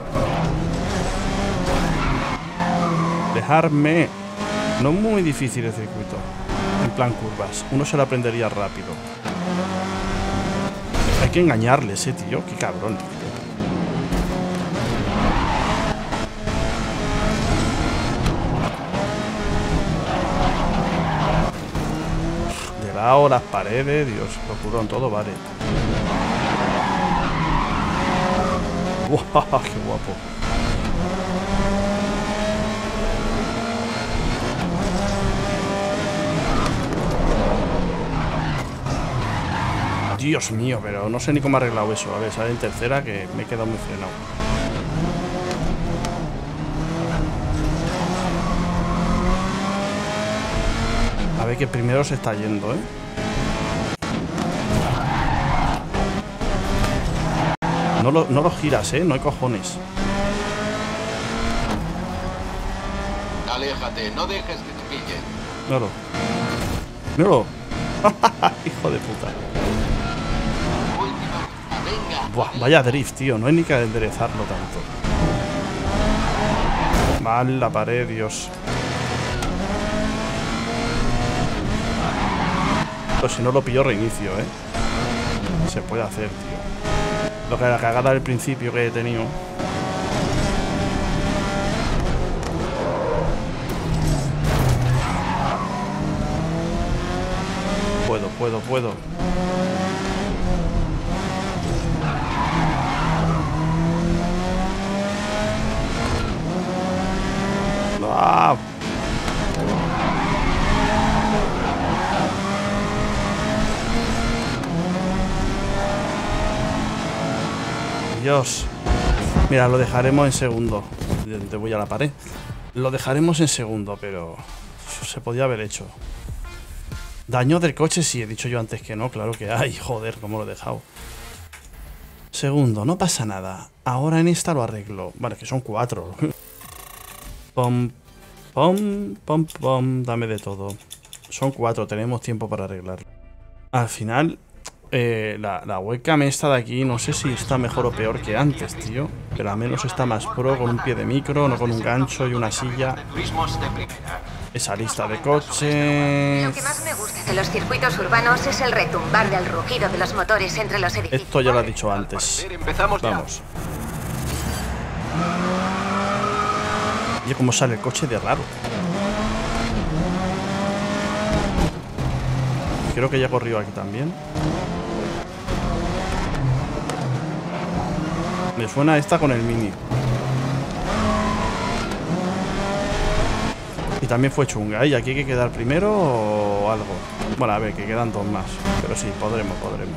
Dejarme. No es muy difícil el circuito. En plan curvas. Uno se lo aprendería rápido. Hay que engañarles, eh, tío. Qué cabrón. De lado, las paredes. Dios, locurón, todo vale. ¡Wow! ¡Qué guapo! Dios mío, pero no sé ni cómo he arreglado eso. A ver, sale en tercera que me he quedado muy frenado. A ver, que primero se está yendo, ¿eh? No lo, no lo giras, ¿eh? No hay cojones. Aléjate, no dejes que te pillen. Míralo. Míralo. Hijo de puta. Última. Venga. Buah, vaya drift, tío. No hay ni que enderezarlo tanto. Mal la pared, Dios. Pues si no lo pillo, reinicio, ¿eh? Se puede hacer, tío. Lo que la cagada del principio que he tenido. Puedo, puedo, puedo. ¡Ah! Dios. Mira, lo dejaremos en segundo. Te voy a la pared. Lo dejaremos en segundo, pero se podía haber hecho. Daño del coche, sí, he dicho yo antes que no. Claro que hay, joder, cómo lo he dejado. Segundo, no pasa nada. Ahora en esta lo arreglo. Vale, que son cuatro. Pom, pom, pom, pom. Dame de todo. Son cuatro, tenemos tiempo para arreglarlo. Al final... Eh, la, la webcam esta de aquí no sé si está mejor o peor que antes, tío. Pero al menos está más pro, con un pie de micro, no con un gancho y una silla. Esa lista de coches. Lo que más me gusta de los circuitos urbanos es el retumbar del rugido de los motores entre los edificios. Esto ya lo he dicho antes. Vamos. Oye, cómo sale el coche de raro. Creo que ya corrió aquí también. Me suena esta con el Mini. Y también fue chunga. ¿Y aquí hay que quedar primero o algo? Bueno, a ver, que quedan dos más. Pero sí, podremos, podremos.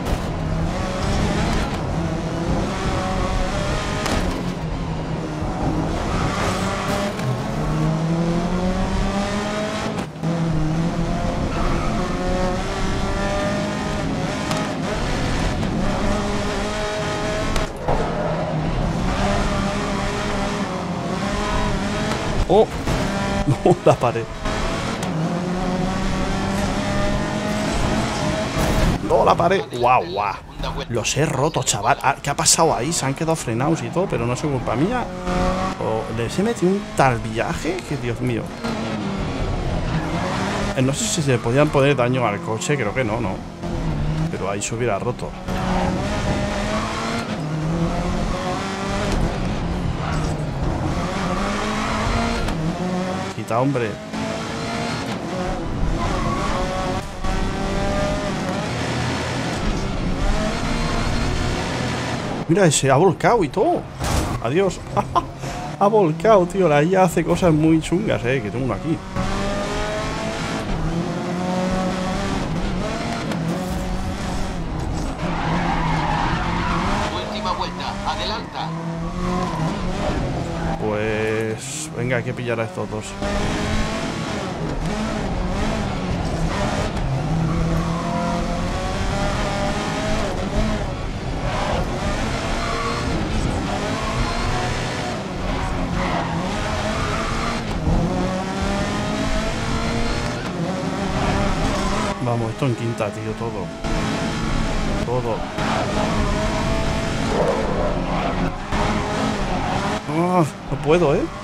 ¡Oh! No, la pared. No, la pared. ¡Guau, guau! Los he roto, chaval. ¿Qué ha pasado ahí? Se han quedado frenados y todo, pero no es culpa mía. O les he metido un tal viaje que, Dios mío. Eh, no sé si se podían poner daño al coche. Creo que no, no. Pero ahí se hubiera roto. vuelta, hombre. Mira, ese ha volcado y todo. Adiós. Ha volcado, tío. La I A hace cosas muy chungas, eh. Que tengo uno aquí. Última vuelta. Adelanta. Pues... venga, hay que pillar a estos dos. Vamos, esto en quinta, tío, todo. Todo. Oh, no puedo, ¿eh?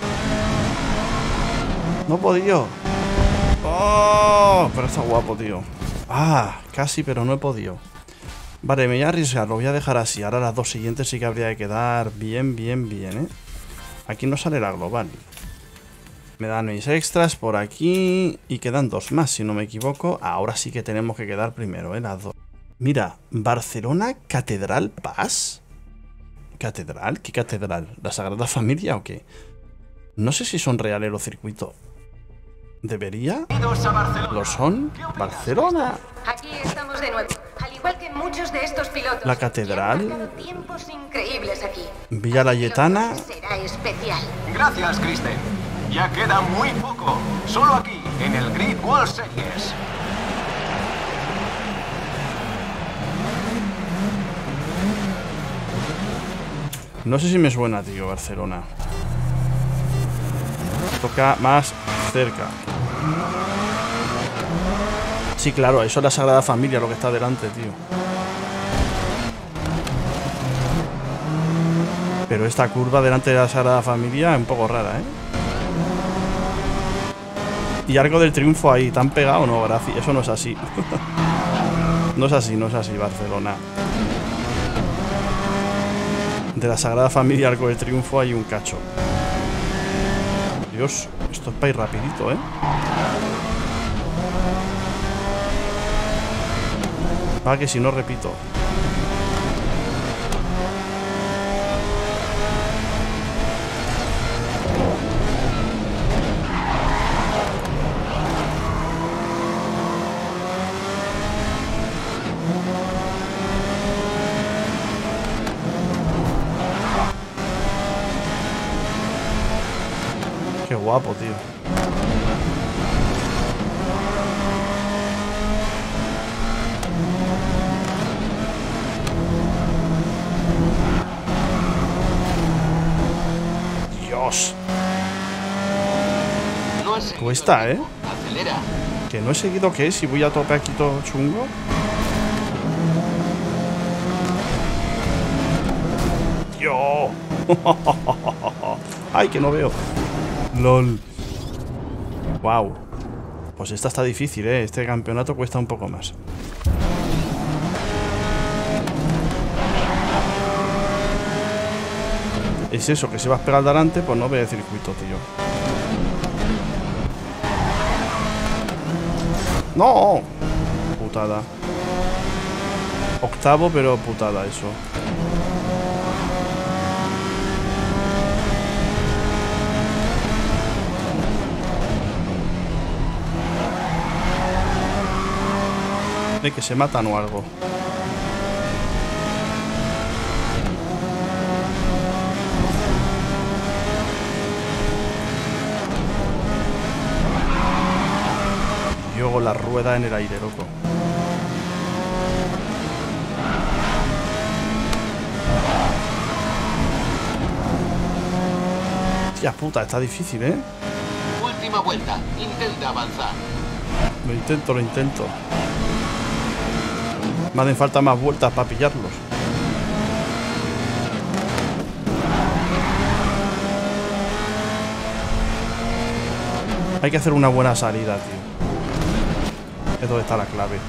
No he podido. Oh, pero está guapo, tío. Ah, casi, pero no he podido. Vale, me voy a arriesgar, lo voy a dejar así. Ahora las dos siguientes sí que habría que quedar bien, bien, bien, ¿eh? Aquí no sale la global. Me dan mis extras por aquí. Y quedan dos más, si no me equivoco. Ahora sí que tenemos que quedar primero, ¿eh? Las dos. Mira, Barcelona Catedral Paz. ¿Catedral? ¿Qué catedral? ¿La Sagrada Familia o qué? No sé si son reales los circuitos. ¿Debería? ¿Lo son? ¿Barcelona? Aquí estamos de nuevo. Al igual que muchos de estos pilotos. La catedral. Que han pasado tiempos increíbles aquí. Villa Layetana. Será especial. Gracias, Kristen. Ya queda muy poco. Solo aquí, en el Grid World Series. No sé si me suena, tío, Barcelona. Toca más cerca. Sí, claro, eso es la Sagrada Familia, lo que está delante, tío. Pero esta curva delante de la Sagrada Familia es un poco rara, ¿eh? Y Arco del Triunfo ahí, ¿tan pegado? No, gracias, eso no es así. No es así, no es así, Barcelona. De la Sagrada Familia Arco del Triunfo hay un cacho. Dios, esto es para ir rapidito, ¿eh? Va, que si no repito. Qué guapo, tío. Dios. No has seguido Cuesta, el ¿eh? ritmo. Acelera. Que no he seguido qué, si voy a tope aquí todo chungo. Dios. Ay, que no veo. LOL. Wow. Pues esta está difícil, ¿eh? Este campeonato cuesta un poco más. Es eso, que si vas a pegar delante, pues no ve el circuito, tío. ¡No! Putada. Octavo, pero putada eso. De que se matan o algo. Yo la rueda en el aire, loco. Tía puta, está difícil, ¿eh? Última vuelta. Intenta avanzar. Lo intento, lo intento. Me hacen falta más vueltas para pillarlos. Hay que hacer una buena salida, tío. Es donde está la clave.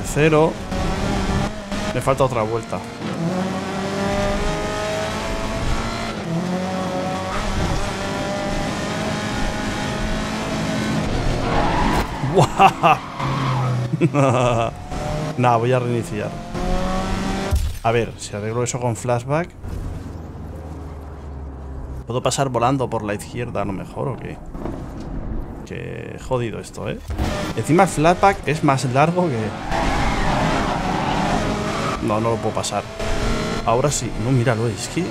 tercero. Me falta otra vuelta. Nada, voy a reiniciar. A ver, si arreglo eso con flashback. ¿Puedo pasar volando por la izquierda a lo mejor o qué? Que jodido esto, ¿eh? Encima el flashback es más largo que... No, no lo puedo pasar. Ahora sí. No, míralo, es que...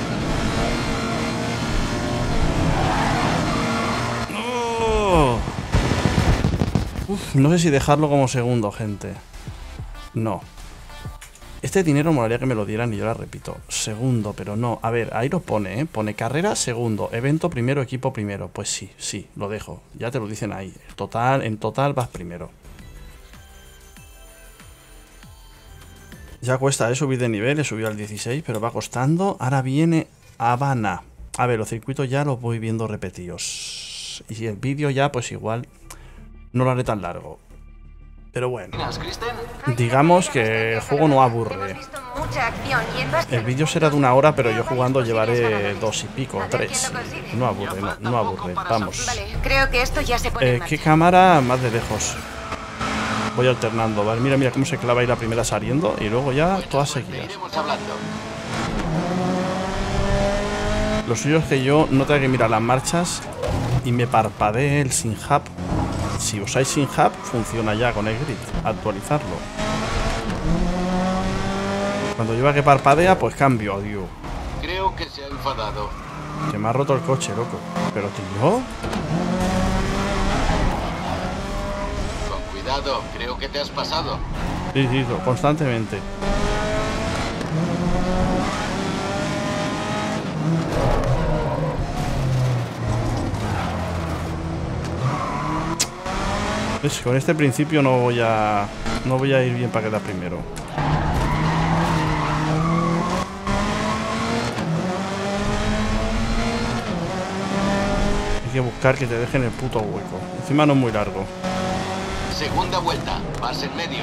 Oh. Uf, no sé si dejarlo como segundo, gente. No. Este dinero molaría que me lo dieran y yo la repito. Segundo, pero no. A ver, ahí lo pone, ¿eh? Pone carrera segundo, evento primero, equipo primero. Pues sí, sí, lo dejo. Ya te lo dicen ahí. Total, en total vas primero. Ya cuesta, he subido de nivel, he subido al dieciséis, pero va costando. Ahora viene Habana. A ver, los circuitos ya los voy viendo repetidos. Y el vídeo ya, pues igual, no lo haré tan largo. Pero bueno, digamos que el juego no aburre. El vídeo será de una hora, pero yo jugando llevaré dos y pico, tres. No aburre, no, no aburre. Vamos. Eh, ¿Qué cámara? Más de lejos. Voy alternando, ¿vale? Mira, mira cómo se clava ahí la primera saliendo y luego ya todas seguidas. Lo suyo es que yo no tenga que mirar las marchas y me parpadee el SynHub. Si usáis SynHub, funciona ya con el grid. Actualizarlo. Cuando lleva que parpadea, pues cambio, adiós. Creo que se ha enfadado. Que me ha roto el coche, loco. Pero tío. Con cuidado, creo que te has pasado. Sí, sí, constantemente. ¿Ves? Con este principio no voy a... No voy a ir bien para quedar primero. Hay que buscar que te dejen el puto hueco. Encima no es muy largo. Segunda vuelta, vas en medio.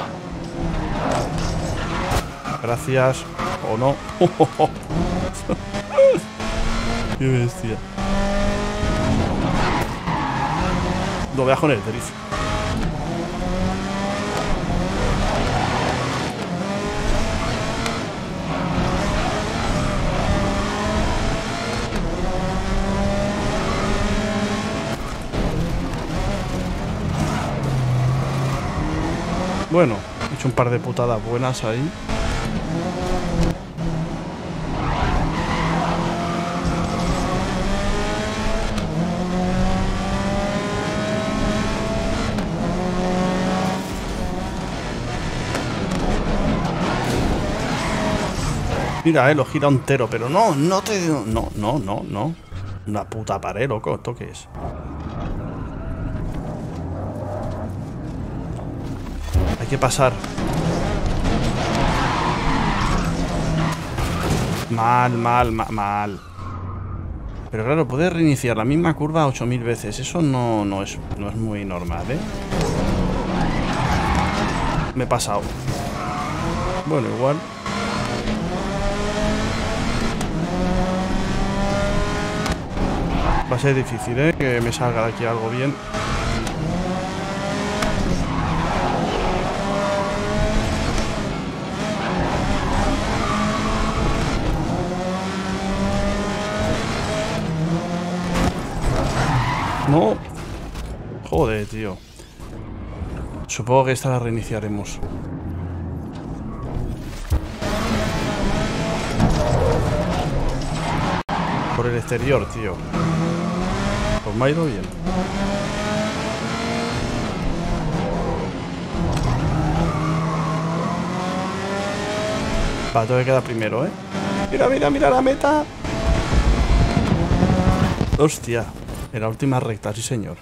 Gracias. O no. Qué bestia. Lo dejo en el drift. Bueno, he hecho un par de putadas buenas ahí. Mira, eh, lo gira entero, pero no, no te... No, no, no, no. Una puta pared, loco, ¿esto qué es? Hay que pasar. Mal, mal, mal, mal. Pero claro, puedes reiniciar la misma curva ocho mil veces. Eso no, no, es, no es muy normal, ¿eh? Me he pasado. Bueno, igual. Va a ser difícil, ¿eh? Que me salga de aquí algo bien. No. Joder, tío. Supongo que esta la reiniciaremos. Por el exterior, tío. Pues me ha ido bien. Va, tengo que quedar primero, ¿eh? Mira, mira, mira la meta. Hostia. En la última recta, sí señor.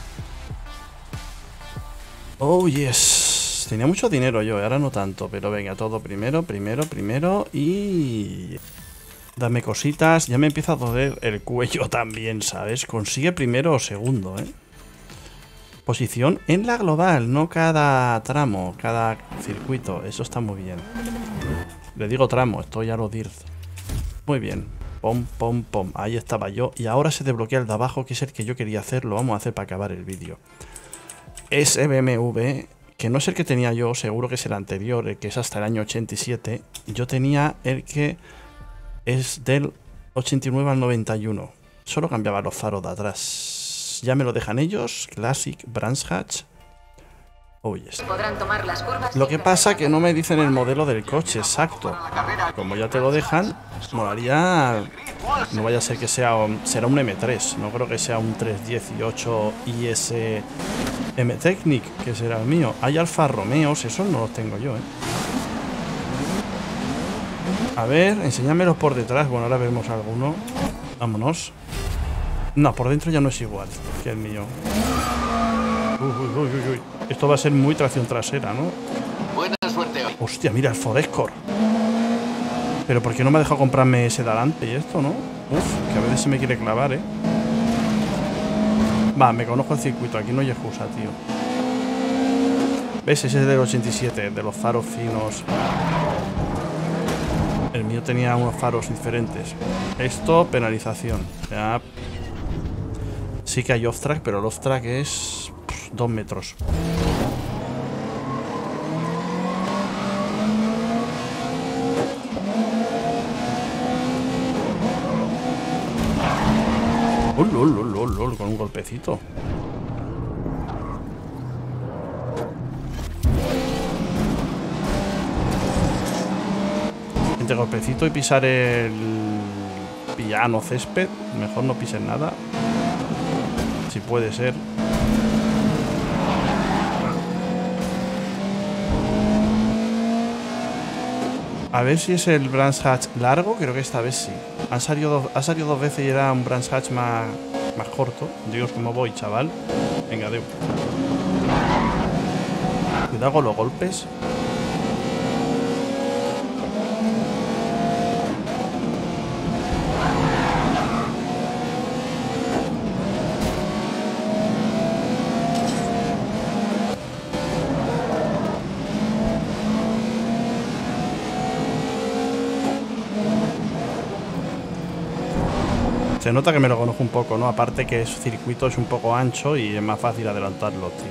Oh, yes. Tenía mucho dinero yo, ahora no tanto. Pero venga, todo primero, primero, primero. Y... dame cositas. Ya me empieza a doler el cuello también, ¿sabes? Consigue primero o segundo, ¿eh? Posición en la global, no cada tramo, cada circuito. Eso está muy bien. Le digo tramo, esto ya lo dir. Muy bien. Pom, pom, pom. Ahí estaba yo. Y ahora se desbloquea el de abajo, que es el que yo quería hacer. Lo vamos a hacer para acabar el vídeo. Ese B M W, que no es el que tenía yo, seguro que es el anterior, el que es hasta el año ochenta y siete. Yo tenía el que es del ochenta y nueve al noventa y uno. Solo cambiaba los faros de atrás. Ya me lo dejan ellos. Classic, Brands Hatch. Oh, yes. Podrán tomar las curvas. Lo que pasa que no me dicen el modelo del coche exacto. Como ya te lo dejan, molaría. No vaya a ser que sea. Será un M tres. No creo que sea un tres dieciocho I S M Technic, que será el mío. Hay Alfa Romeos, esos no los tengo yo, eh. A ver, enséñamelos por detrás. Bueno, ahora vemos alguno. Vámonos. No, por dentro ya no es igual que el mío. Uy, uy, uy, uy. Esto va a ser muy tracción trasera, ¿no? Buena suerte hoy. Hostia, mira, el Ford Escort. Pero ¿por qué no me ha dejado comprarme ese de adelante y esto, no? Uf, que a veces se me quiere clavar, ¿eh? Va, me conozco el circuito. Aquí no hay excusa, tío. ¿Ves? Ese es del ochenta y siete, de los faros finos. El mío tenía unos faros diferentes. Esto, penalización. Ya. Sí que hay off-track, pero el off-track es pff, dos metros. Oh, lol, lol, lol, lol, con un golpecito. Entre golpecito y pisar el piano césped, mejor no pises nada. Si puede ser. A ver si es el Brands Hatch largo, creo que esta vez sí. Han salido dos, ha salido dos veces y era un Brands Hatch más, más corto. Dios, cómo voy, chaval. Venga, deu. Cuidado con los golpes. Se nota que me lo conozco un poco, ¿no? Aparte que ese circuito es un poco ancho y es más fácil adelantarlo, tío.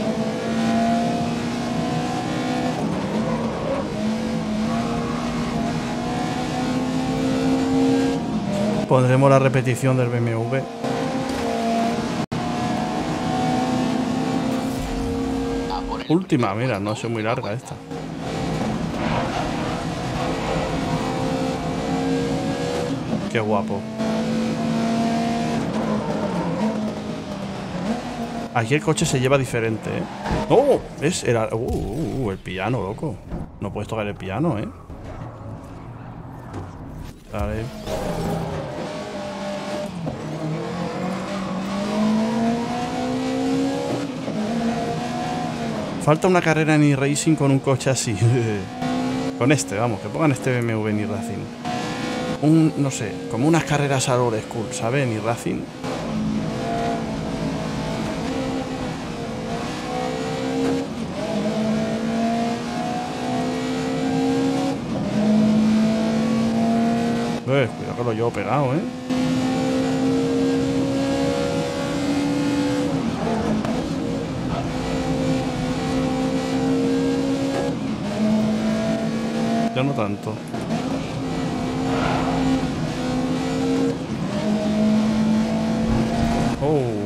Pondremos la repetición del B M W. Última, mira, no es muy larga esta. Qué guapo. Aquí el coche se lleva diferente, ¿eh? ¡Oh! ¿Ves? Era... Uh, uh, uh, el piano, loco. No puedes tocar el piano, ¿eh? Vale. Falta una carrera en e-racing con un coche así. Con este, vamos, que pongan este B M W en e-racing. Un, no sé, como unas carreras a old school, ¿sabes? En e-racing. Eh, cuidado que lo llevo pegado, ¿eh? Ya no tanto. Oh.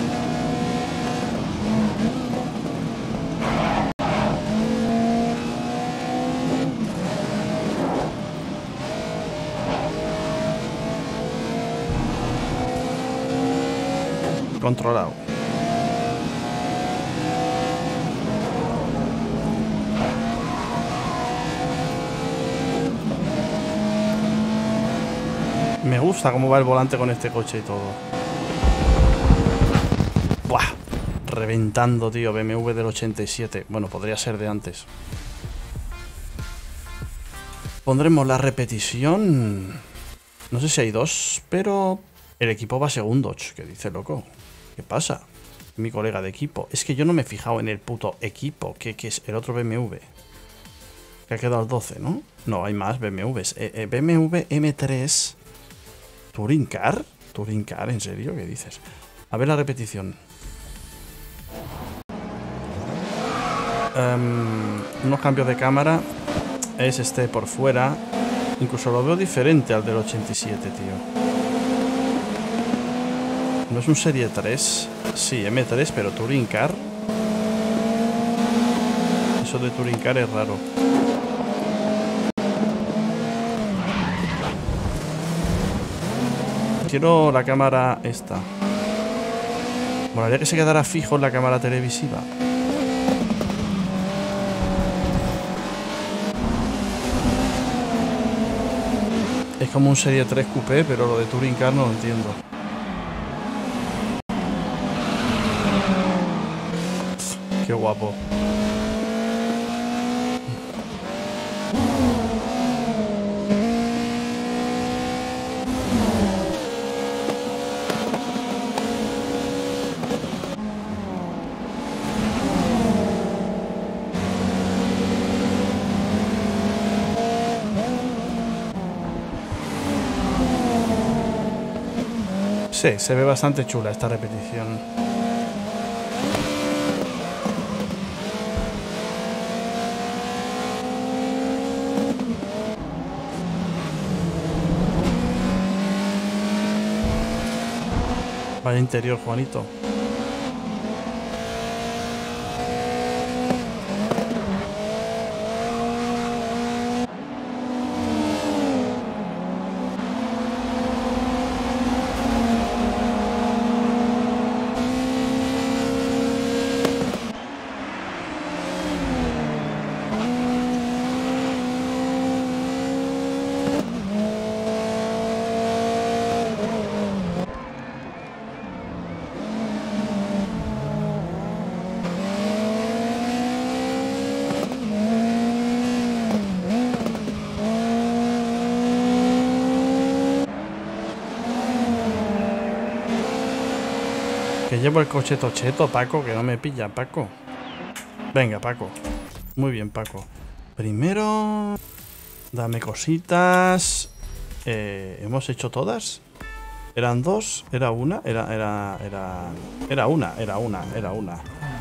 Controlado. Me gusta cómo va el volante con este coche y todo. Buah, reventando, tío. B M W del ochenta y siete. Bueno, podría ser de antes. Pondremos la repetición. No sé si hay dos, pero el equipo va segundo. ¿Qué dice, loco? ¿Qué pasa? Mi colega de equipo. Es que yo no me he fijado en el puto equipo, que, que es el otro B M W. Que ha quedado el doce, ¿no? No, hay más B M Ws. Eh, eh, B M W M tres Touring Car. Touring Car, ¿en serio? ¿Qué dices? A ver la repetición. Um, unos cambios de cámara. Es este por fuera. Incluso lo veo diferente al del ochenta y siete, tío. ¿No es un Serie tres? Sí, M tres, pero Touring Car. Eso de Touring Car es raro. Quiero la cámara esta. Molaría que se quedara fijo en la cámara televisiva. Es como un Serie tres Coupé, pero lo de Touring Car no lo entiendo. Qué guapo. Sí, se ve bastante chula esta repetición. Vaya interior, Juanito. Que llevo el coche tocheto, Paco, que no me pilla, Paco. Venga, Paco. Muy bien, Paco. Primero, dame cositas. Eh, ¿Hemos hecho todas? ¿Eran dos? ¿Era una? Era, era, era... Era una, era una, era una.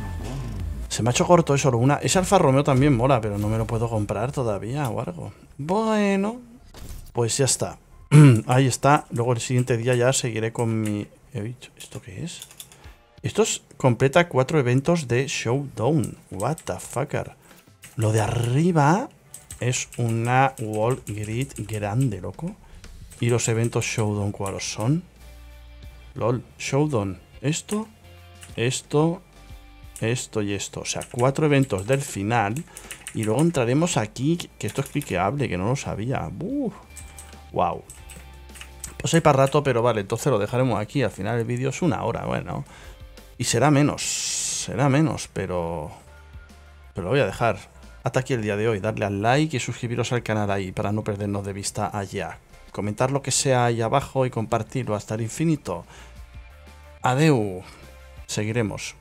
Se me ha hecho corto eso, una. Ese Alfa Romeo también mola, pero no me lo puedo comprar todavía o algo. Bueno, pues ya está. Ahí está. Luego el siguiente día ya seguiré con mi... ¿Esto qué es? Esto es, completa cuatro eventos de Showdown. What the fucker. Lo de arriba es una wall grid grande, loco. ¿Y los eventos Showdown cuáles son? LOL, Showdown. Esto, esto, esto y esto. O sea, cuatro eventos del final. Y luego entraremos aquí, que esto es cliqueable, que no lo sabía. Uf, wow. Pues hay para rato, pero vale, entonces lo dejaremos aquí. Al final el vídeo es una hora, bueno. Y será menos, será menos, pero... Pero lo voy a dejar. Hasta aquí el día de hoy. Darle al like y suscribiros al canal ahí para no perdernos de vista allá. Comentar lo que sea ahí abajo y compartirlo hasta el infinito. Adeu. Seguiremos.